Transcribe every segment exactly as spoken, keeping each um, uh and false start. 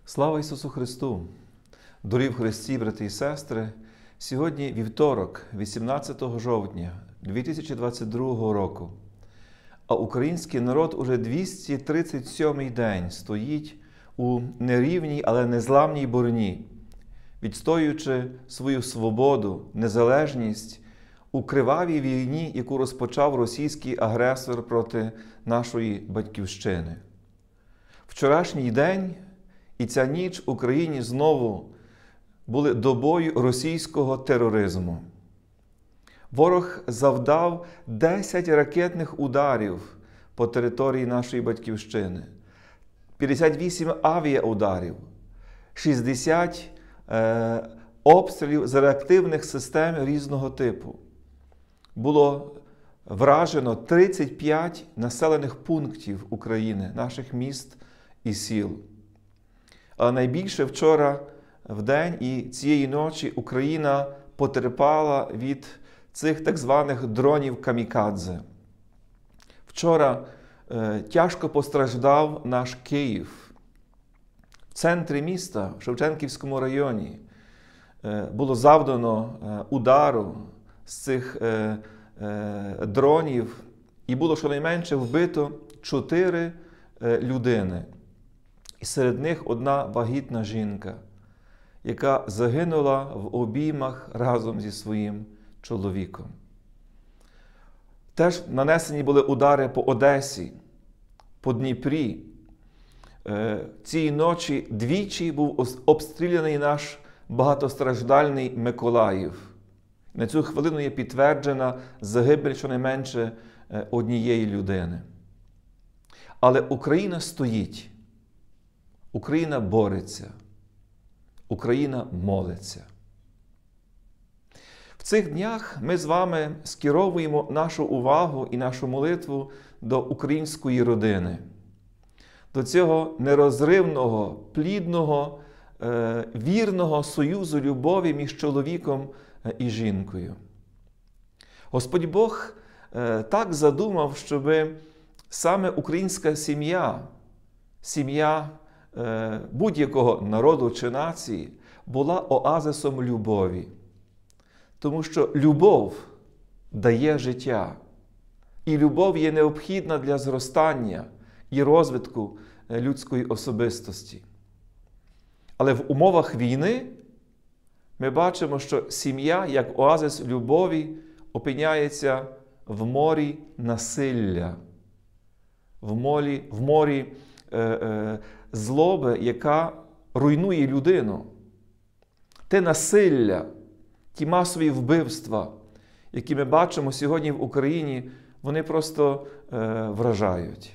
Слава Ісусу Христу! Дорогі в Христі, брати і сестри! Сьогодні вівторок, вісімнадцятого жовтня дві тисячі двадцять другого року, а український народ уже двісті тридцять сьомий день стоїть у нерівній, але незламній боротьбі, відстоюючи свою свободу, незалежність у кривавій війні, яку розпочав російський агресор проти нашої Батьківщини. Вчорашній день і ця ніч в Україні знову були добою російського тероризму. Ворог завдав десять ракетних ударів по території нашої Батьківщини, п'ятдесят вісім авіаударів, шістдесят е, обстрілів з реактивних систем різного типу. Було вражено тридцять п'ять населених пунктів України, наших міст і сіл. Але найбільше вчора в день і цієї ночі Україна потерпала від цих так званих дронів камікадзе. Вчора е, тяжко постраждав наш Київ. В центрі міста, в Шевченківському районі, е, було завдано е, удару з цих е, е, дронів, і було щонайменше вбито чотири е, людини. І серед них одна вагітна жінка, яка загинула в обіймах разом зі своїм чоловіком. Теж нанесені були удари по Одесі, по Дніпрі. Цієї ночі двічі був обстріляний наш багатостраждальний Миколаїв. На цю хвилину є підтверджена загибель щонайменше однієї людини. Але Україна стоїть. Україна бореться, Україна молиться. В цих днях ми з вами скеровуємо нашу увагу і нашу молитву до української родини, до цього нерозривного, плідного, вірного союзу любові між чоловіком і жінкою. Господь Бог так задумав, щоб саме українська сім'я, сім'я будь-якого народу чи нації була оазисом любові. Тому що любов дає життя. І любов є необхідна для зростання і розвитку людської особистості. Але в умовах війни ми бачимо, що сім'я, як оазис любові, опиняється в морі насилля, в морі, в морі е, е, злоби, яка руйнує людину. Те насилля, ті масові вбивства, які ми бачимо сьогодні в Україні, вони просто е, вражають.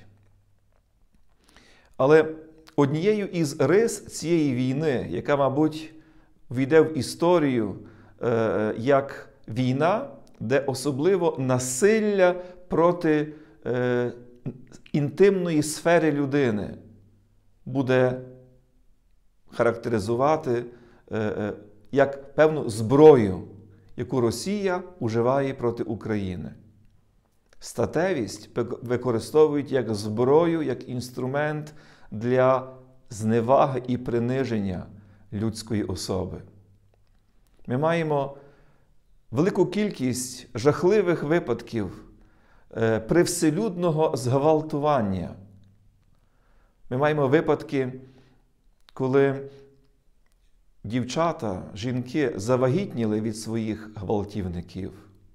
Але однією із рис цієї війни, яка, мабуть, війде в історію е, як війна, де особливо насилля проти е, інтимної сфери людини, буде характеризувати е, як певну зброю, яку Росія уживає проти України. Статевість використовують як зброю, як інструмент для зневаги і приниження людської особи. Ми маємо велику кількість жахливих випадків е, привселюдного зґвалтування. Ми маємо випадки, коли дівчата, жінки завагітніли від своїх гвалтівників.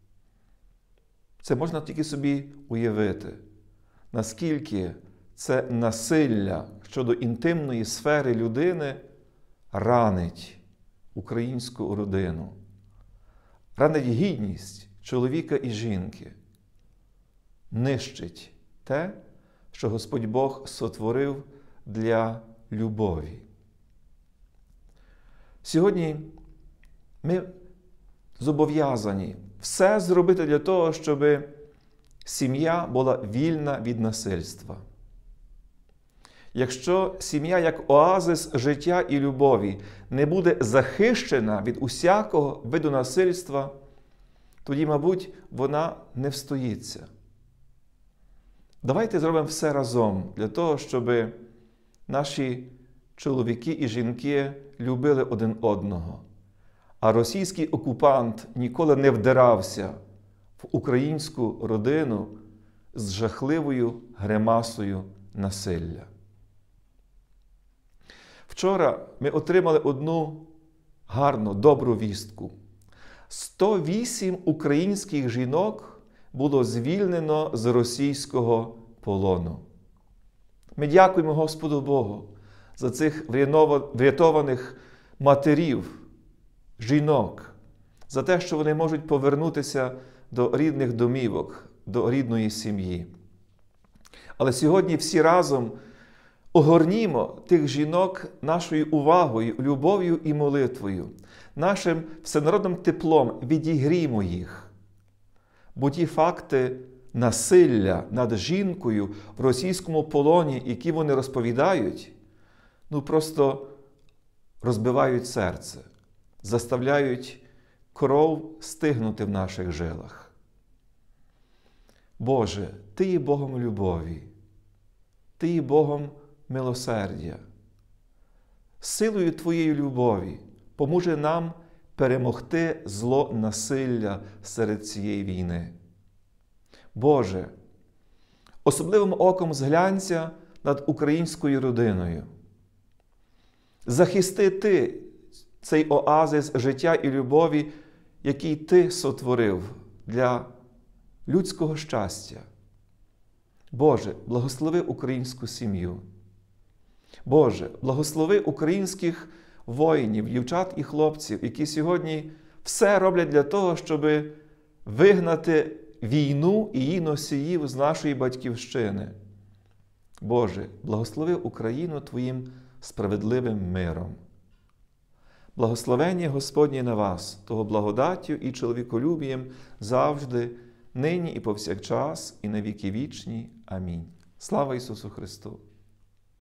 Це можна тільки собі уявити, наскільки це насилля щодо інтимної сфери людини ранить українську родину, ранить гідність чоловіка і жінки, нищить те, що Господь Бог сотворив для любові. Сьогодні ми зобов'язані все зробити для того, щоб сім'я була вільна від насильства. Якщо сім'я як оазис життя і любові не буде захищена від усякого виду насильства, тоді, мабуть, вона не встоїться. Давайте зробимо все разом для того, щоб наші чоловіки і жінки любили один одного, а російський окупант ніколи не вдирався в українську родину з жахливою гримасою насилля. Вчора ми отримали одну гарну, добру вістку. сто вісім українських жінок було звільнено з російського полону. Ми дякуємо Господу Богу за цих врятованих матерів, жінок, за те, що вони можуть повернутися до рідних домівок, до рідної сім'ї. Але сьогодні всі разом огорнімо тих жінок нашою увагою, любов'ю і молитвою, нашим всенародним теплом відігрімо їх. Бо ті факти насилля над жінкою в російському полоні, які вони розповідають, ну просто розбивають серце, заставляють кров стигнути в наших жилах. Боже, Ти є Богом любові, Ти є Богом милосердя. Силою Твоєї любові поможи нам перемогти зло насилля серед цієї війни. Боже, особливим оком зглянься над українською родиною. Захисти Ти цей оазис життя і любові, який Ти сотворив для людського щастя. Боже, благослови українську сім'ю. Боже, благослови українських воїнів, дівчат і хлопців, які сьогодні все роблять для того, щоб вигнати війну і її носіїв з нашої батьківщини. Боже, благослови Україну Твоїм справедливим миром. Благословення Господнє на вас, того благодаттю і чоловіколюбієм завжди, нині і повсякчас, і на віки вічні. Амінь. Слава Ісусу Христу!